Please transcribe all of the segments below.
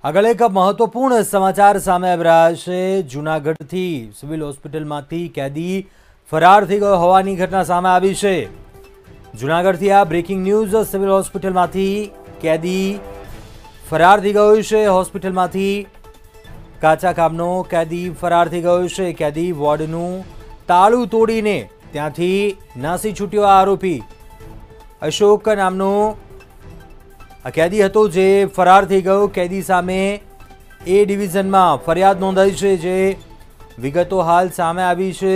આગળ એક મહત્વપૂર્ણ સમાચાર સામે આવી રહ્યા છે। જૂનાગઢથી સિવિલ હોસ્પિટલમાંથી કેદી ફરાર થઈ ગયો હોવાની ઘટના સામે આવી છે। જૂનાગઢથી આ બ્રેકિંગ ન્યૂઝ। સિવિલ હોસ્પિટલમાંથી કેદી ફરાર થઈ ગયો છે। હોસ્પિટલમાંથી કાચા કામનો કેદી ફરાર થઈ ગયો છે। કેદી વોર્ડનું તાળું તોડીને ત્યાંથી નાસી છૂટ્યો આરોપી અશોક નામનો આ કેદી હતો જે ફરાર થઈ ગયો। કેદી સામે એ ડિવિઝનમાં ફરિયાદ નોંધાઈ છે, જે વિગતો હાલ સામે આવી છે।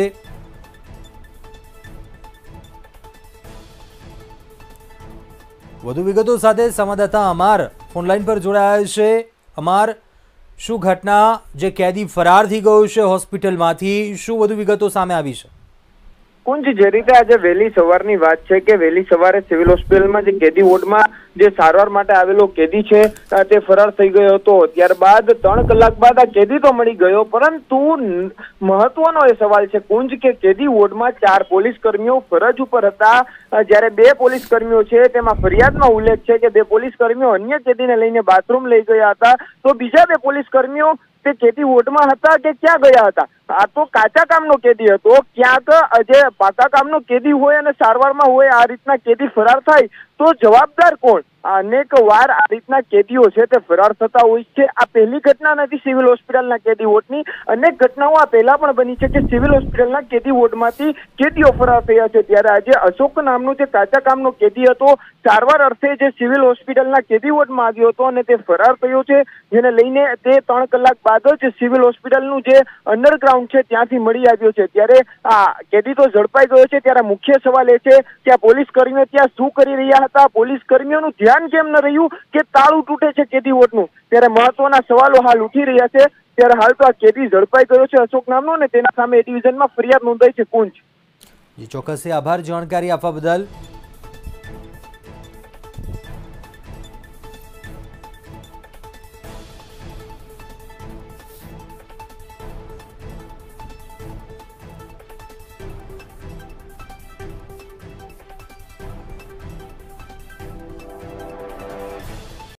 વધુ વિગતો સાથે સંવાદદાતા અમર ફોનલાઈન પર જોડાયા છે। અમર, શું ઘટના જે કેદી ફરાર થઈ ગયો છે હોસ્પિટલમાંથી, શું વધુ વિગતો સામે આવી છે? કુંજ, જે રીતે આજે વહેલી સવારની વાત છે કે વહેલી સવારે સિવિલ હોસ્પિટલમાં જે કેદી વોર્ડમાં જે સારવાર માટે આવેલો કેદી છે તે ફરાર થઈ ગયો હતો। ત્યારબાદ 3 કલાક બાદ આ કેદી તો મળી ગયો, પરંતુ મહત્વનો એ સવાલ છે કુંજ કે કેદી વોર્ડમાં 4 પોલીસ કર્મીઓ ફરજ ઉપર હતા, જ્યારે 2 પોલીસ કર્મીઓ છે તેમાં ફરિયાદમાં ઉલ્લેખ છે કે 2 પોલીસ કર્મીઓ અન્ય કેદીને લઈને બાથરૂમ લઈ ગયા હતા, તો બીજા 2 પોલીસ કર્મીઓ તે કેદી વોર્ડમાં હતા કે ક્યાં ગયા હતા? આ તો કાચા કામનો કેદી હતો। ક્યાંક જે પાકા કામનો કેદી હોય અને સારવારમાં હોય, આ રીતના કેદી ફરાર થાય તો જવાબદાર કોણ? અનેક વાર આ રીતના કેદીઓ છે તે ફરાર થતા હોય છે। આ પહેલી ઘટના નથી સિવિલ હોસ્પિટલના કેદી વોર્ડની, અનેક ઘટનાઓ આ પહેલા પણ બની છે કે સિવિલ હોસ્પિટલના કેદી વોર્ડમાંથી કેદીઓ ફરાર થયા છે। ત્યારે આજે અશોક નામનો જે કાચા કામનો કેદી હતો, સારવાર અર્થે જે સિવિલ હોસ્પિટલના કેદી વોર્ડમાં આવ્યો હતો અને તે ફરાર થયો છે, જેને લઈને તે 3 કલાક બાદ જ સિવિલ હોસ્પિટલનું જે અંડરગ્રાઉન્ડ છે ત્યાંથી મળી આવ્યો છે। ત્યારે આ કેદી તો ઝડપાઈ ગયો છે। ત્યારે મુખ્ય સવાલ એ છે કે આ પોલીસ કર્મીઓ ત્યાં શું કરી રહ્યા હતા? પોલીસ કર્મીઓનું ધ્યાન કેમ ન રહ્યું કે તાળું તૂટે છે કેદી વોર્ડનું? ત્યારે મહત્વના સવાલો હાલ ઉઠી રહ્યા છે। ત્યારે હાલ તો આ કેદી ઝડપાઈ ગયો છે અશોક નામનો, અને તેના સામે એ ડિવિઝનમાં ફરિયાદ નોંધાઈ છે। કુંજ, ચોક્કસ આભાર જાણકારી આપવા બદલ।